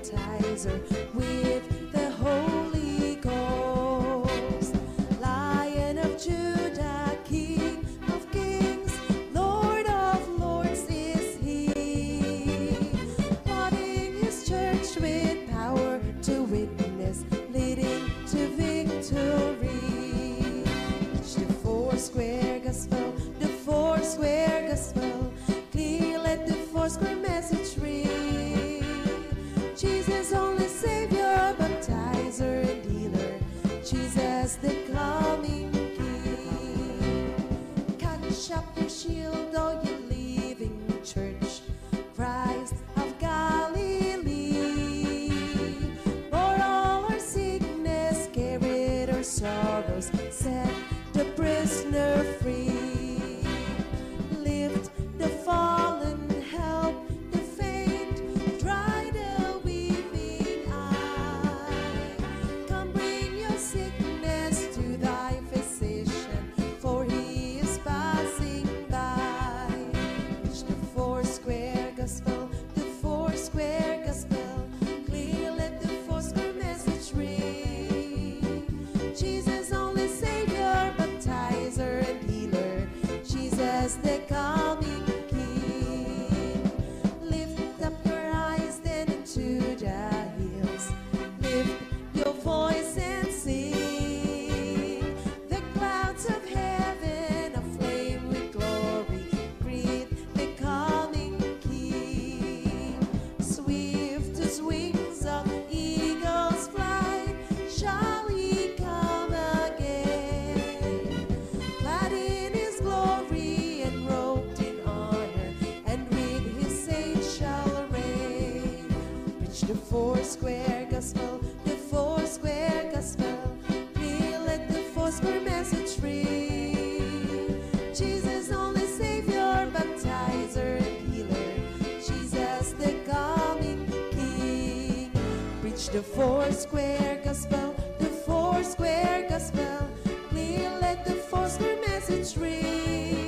baptizer with the Holy Ghost. Lion of Judah, King of kings, Lord of lords is he. Flooding his church with power to witness, leading to victory. Preach the Foursquare Gospel, the Foursquare Gospel. Clear, let the Foursquare message ring. Jesus, only Savior, baptizer and healer. Jesus, the coming King. Catch up your shield, all you living church. Christ of Galilee. For all our sickness, carried our sorrows, set the prisoner free. Lift the fallen, help the faint, dry the weeping eye. Come bring your sickness to thy physician, for he is passing by. Preach the Foursquare Gospel, the Foursquare Gospel. Clear, let the Foursquare message ring. Jesus, only Savior, baptizer and healer. Jesus, the coming King. Lift up your eyes then into the hills. Lift your voice and sing. The clouds of heaven aflame with glory greet the coming King. Swift as wings of eagles fly, shall he come again. Clad in his glory and robed in honor, and with his saints shall reign. Preach the Foursquare Gospel, the Foursquare Gospel. Clear, let the Foursquare message ring. Jesus, only Savior, baptizer and healer. Jesus, the coming King. Preach the Foursquare Gospel, the Foursquare Gospel. Clear, let the Foursquare message ring.